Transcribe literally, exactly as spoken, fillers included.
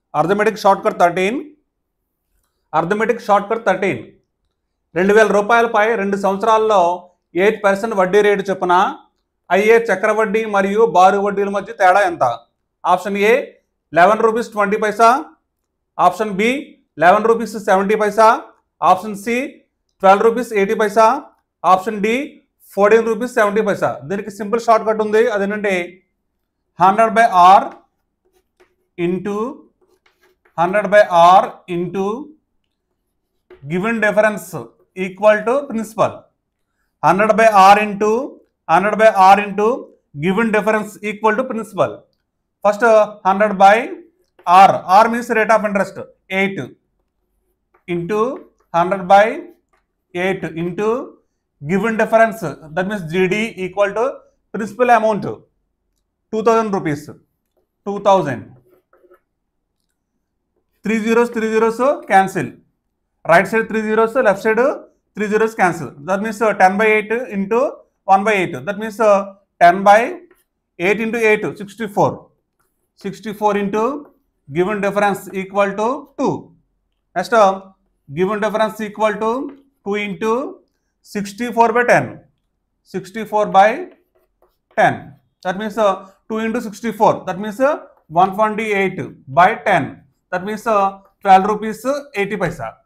Arithmetic shortcut thirteen arithmetic shortcut thirteen రెండు వేల రూపాయలపై రెండు సంవత్సరాల్లో ఎయిట్ పర్సెంట్ వడ్డీ రేటు చొప్పున అయ్యే చక్రవడ్డీ మరియు బారు వడ్డీల మధ్య తేడా ఎంత? Option A eleven rupees twenty paisa, option B eleven rupees seventy paisa, option C twelve rupees eighty paisa, option D fourteen rupees seventy paisa. దీనికి సింపుల్ షార్ట్ కట్ ఉంది, అదేంటంటే hundred by R into hundred by R into given difference equal to principal. Hundred by R into hundred by R into given difference equal to principal. First hundred by R, R means rate of interest eight into hundred by eight into given difference that means GD equal to principal amount two thousand rupees. Two thousand three zeros three zeros cancel, right side three zeros, left side three zeros cancel. That means ten by eight into one by eight, that means ten by eight into eight sixty four. Sixty four into given difference equal to two. Next given difference equal to two into sixty four by ten, sixty four by ten, that means two into sixty four, that means one twenty eight by ten, that means twelve rupees eighty Paisa.